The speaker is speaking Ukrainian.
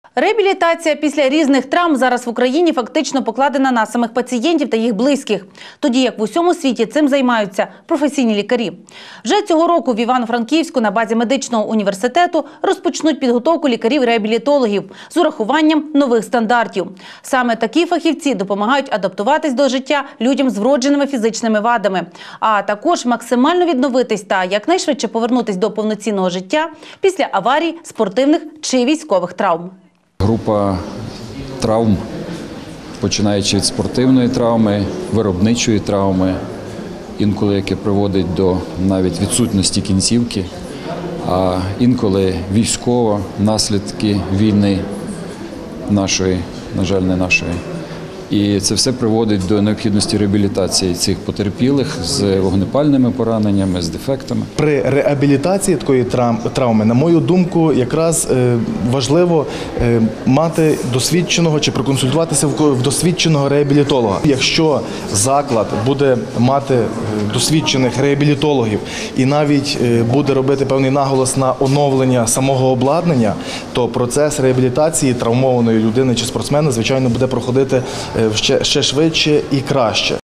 Реабілітація після різних травм зараз в Україні фактично покладена на самих пацієнтів та їх близьких, тоді як в усьому світі цим займаються професійні лікарі. Вже цього року в Івано-Франківську на базі медичного університету розпочнуть підготовку лікарів-реабілітологів з урахуванням нових стандартів. Саме такі фахівці допомагають адаптуватись до життя людям з вродженими фізичними вадами, а також максимально відновитись та якнайшвидше повернутись до повноцінного життя після аварій, спортивних чи військових травм. Група травм, починаючи від спортивної травми, виробничої травми, інколи яке приводить до навіть відсутності кінцівки, а інколи військова, наслідки війни нашої, на жаль, не нашої. І це все приводить до необхідності реабілітації цих потерпілих з вогнепальними пораненнями, з дефектами. При реабілітації такої травми, на мою думку, якраз важливо мати досвідченого чи проконсультуватися в досвідченого реабілітолога. Якщо заклад буде мати досвідчених реабілітологів і навіть буде робити певний наголос на оновлення самого обладнання, то процес реабілітації травмованої людини чи спортсмена, звичайно, буде проходити ще швидше і краще.